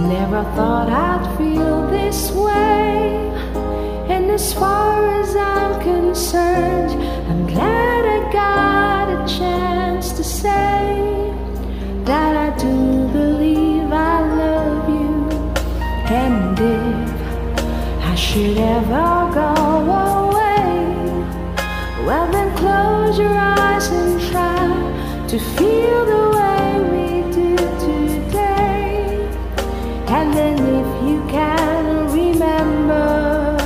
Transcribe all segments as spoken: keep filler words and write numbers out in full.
Never thought I'd feel this way. And as far as I'm concerned, I'm glad I got a chance to say that I do believe I love you. And if I should ever go away, well then close your eyes and try to feel the way we do today. And then if you can remember,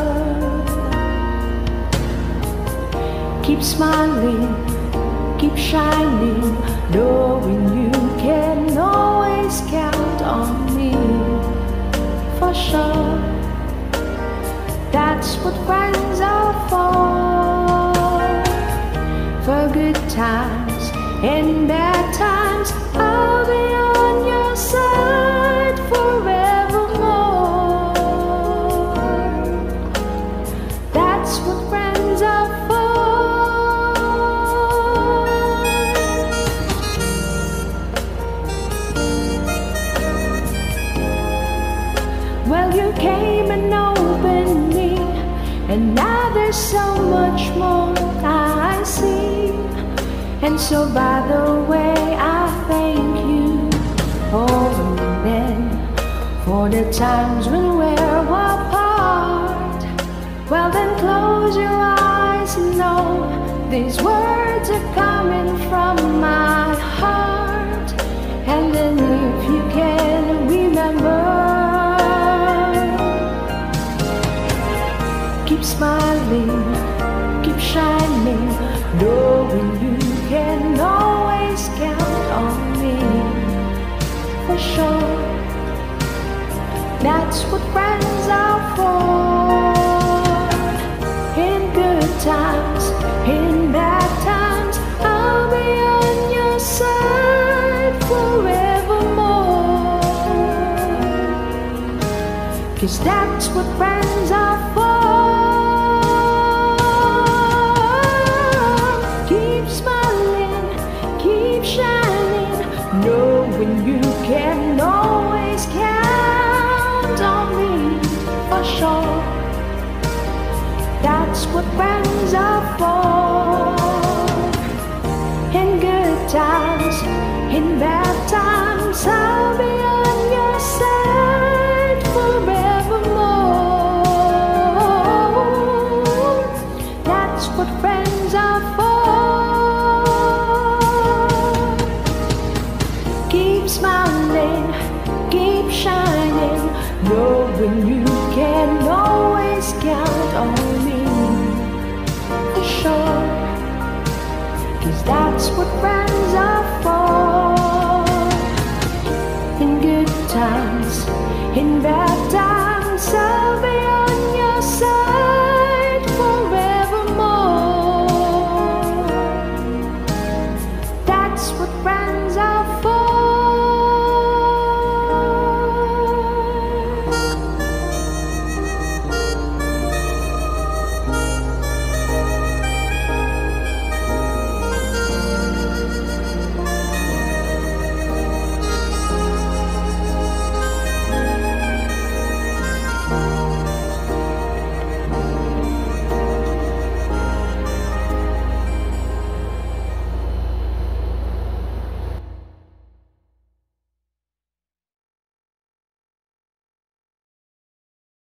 keep smiling, keep shining, knowing you can always count on me. For sure, that's what friends are for. For good times and bad times, I'll be on your side forevermore. That's what friends are for. Well, you came and opened me, and now there's so much more I see. And so by the way, I thank you for the men, for the times when we're apart. Well then close your eyes and know these words are coming from my heart. And then if you can remember, keep smiling, keep shining, knowing you can always count on me. For sure, that's what friends are for. In good times, in bad times, I'll be on your side forevermore. 'Cause that's what friends are for. Knowing you can always count on me. For sure, that's what friends are for. In good times, in bad times, I'll be on your side forevermore. That's what friends are for. Smiling, keep shining, knowing you can always count on me. For sure, 'cause that's what friends are for. In good times, in bad